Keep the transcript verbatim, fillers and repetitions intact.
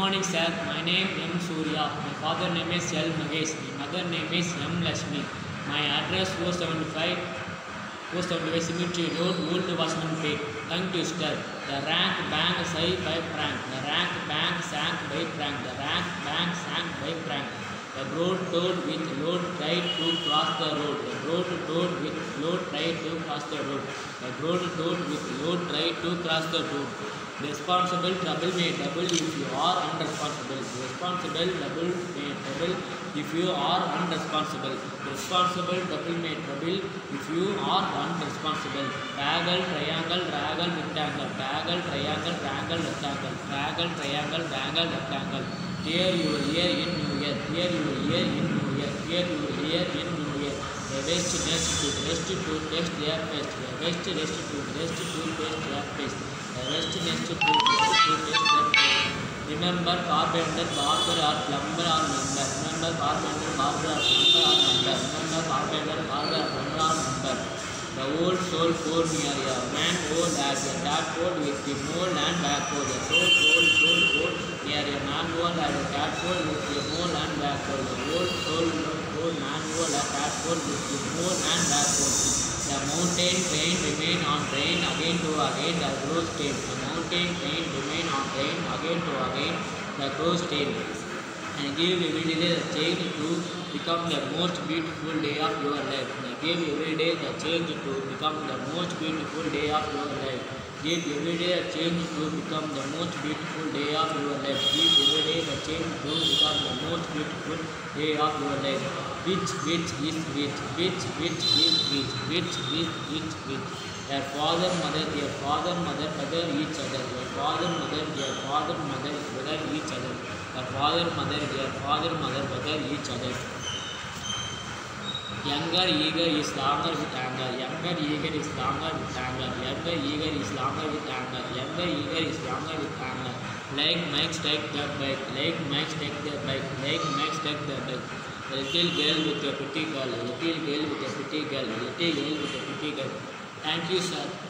morning, sir. My name is M. Surya. My father name is L. Mahesh. My mother name is M. Lashmi. My address four seventy-five, four seventy-five Cemetery Road, Old Washington Pate. Tongue twister. The rank bank say by prank. The rank bank sank by prank. The rank bank sank by prank. The broad toad with load tried to cross the road. The broad toad with load tried to cross the road. The broad toad with load tried to cross the road. Responsible trouble may double if you are unresponsible. Responsible double may double if you are unresponsible. Responsible double may trouble if you are unresponsible. Triangle, triangle, triangle, rectangle. Triangle, triangle, triangle, rectangle. Triangle, triangle, triangle, rectangle. Tear your ear in New Year. Tear your ear in New Year. Tear your ear in New Year. A west nest to rest to test their face. A west nest to rest to test their face. A west nest to rest to test their face. Remember carpenter, barber or plumber or member. Remember carpenter, barber or plumber or member. Remember carpenter, barber or plumber or member. The old soul poor near a man old as a tadpole with the mole and backward. The old soul soul poor near a man old as a tadpole with the mole and backward. The old soul poor man old as a tadpole with the mole and backward. The mountain train remain on train again to again the grows tail. The mountain train remain on train again to again the grows tail. And give every day the change to become the most beautiful day of your life. And give every day the change to become the most beautiful day of your life. Give every day a change to become the most beautiful day of your life. Give every day the change to become the most beautiful day of your life. Which, which is which, which, which is which, which, which, which, which. Their father, mother, their father, mother, brother, each other. Their father, mother, their father, mother, brother, each other. Their father, mother, their father, mother, brother, each other. Younger eager is longer with anger. Younger eager is longer with anger. Younger eager is longer with anger. Younger eager is longer with anger. Like Mike take the bike. Like Mike take the bike. Like Mike take the bike. A little girl with a pretty girl. A little girl with a pretty girl. A little girl with a pretty girl. Thank you, sir.